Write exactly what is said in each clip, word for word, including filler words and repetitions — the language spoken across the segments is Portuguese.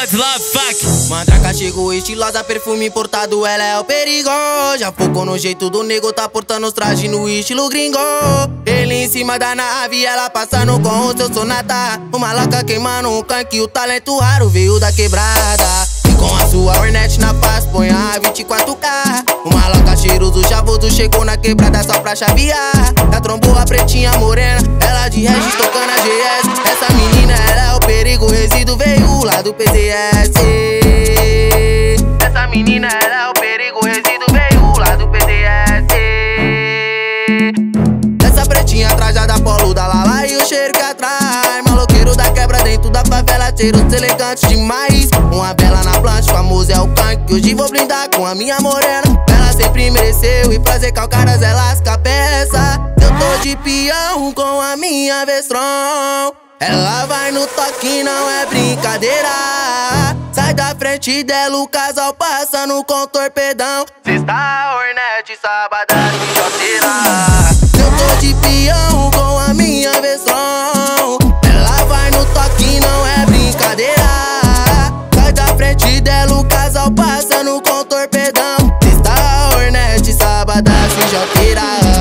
Studs Love Fuck. Mandraca chegou estilosa, perfume importado, ela é o perigo. Já focou no jeito do nego, tá portando os trajes no estilo gringo. Ele em cima da nave, ela passando com o seu sonata. Uma louca queimando um canque, o talento raro veio da quebrada. E com a sua Hornet na paz, põe a vinte e quatro K. Uma louca cheiroso, chavoso, chegou na quebrada só pra chavear. Já trombou a pretinha morena, ela de Regis tocando a G S. Essa menina, ela é o perigo, resíduo veio lá do P Z S. Essa menina, ela é o perigo, resíduo veio lá do P Z S. Essa pretinha trajada polo da Lala e o cheiro que atrai. Maloqueiro da quebra dentro da favela, cheiros elegantes demais. Uma vela na plancha, famoso é o canque. Hoje vou blindar com a minha morena. Ela sempre mereceu e prazer calcaras, ela lasca a peça. Eu tô de peão com a minha Vestron. Ela vai no toque, não é brincadeira. Sai da frente dela, o casal passando com torpedão. Sexta, Hornet, sabadão e joteira. Eu tô de peão com a minha Vestron. Ela vai no toque, não é brincadeira. Sai da frente dela, o casal passando com torpedão. Sexta, Hornet, sabadão e joteira.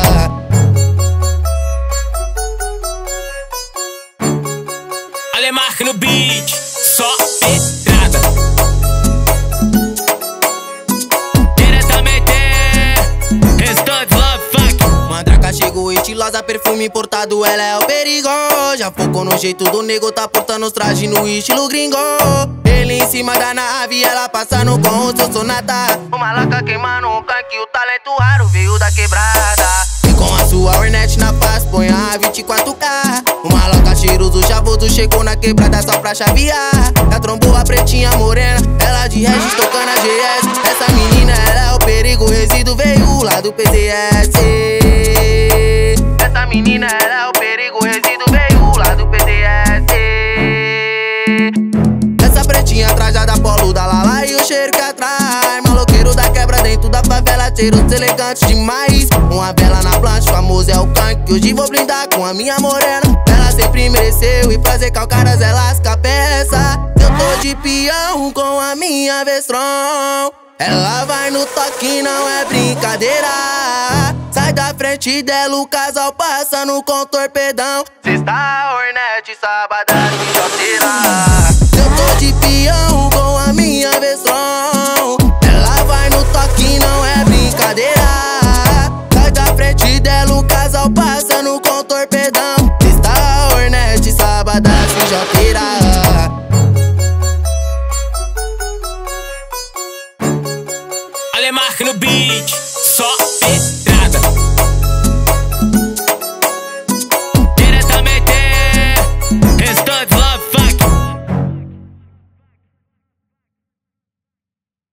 Alemark no beat, só pedrada. Diretamente, Studs Love Fuck. Mandraca chegou estilosa, perfume importado, ela é o perigo. Já focou no jeito do nego, tá portando os trajes no estilo gringo. Ele em cima da nave, ela passando com o seu sonata. Uma louca queimando um canque, o talento raro veio da quebrada. E com a sua Hornet na paz, põe a vinte e quatro K. Uma louca cheiroso, chavoso, chegou na quebrada só pra chavear. Já trombou a pretinha morena, ela de Regis tocando a G S. Essa menina, ela é o perigo, resíduo veio lá do P Z S. Essa menina, ela é o perigo, resíduo veio lá do P Z S. Essa pretinha trajada polo da Lala e o cheiro que atrai. Maloqueiro da quebra dentro da favela, cheiros elegantes demais. Uma vela na plancha, famoso é o canque. Hoje vou blindar com a minha morena. Ela sempre mereceu e prazer calcaras, ela lasca a peça. Eu tô de peão com a minha Vestron. Ela vai no toque, não é brincadeira. Sai da frente dela, o casal passando com torpedão. Sexta, Hornet, sabadão e joteira. Eu tô de peão com a minha Vestron. Ela vai no toque, não é brincadeira. Sai da frente dela, o casal passando com torpedão. Sexta, Hornet, sabadão e joteira. Alemark no beat.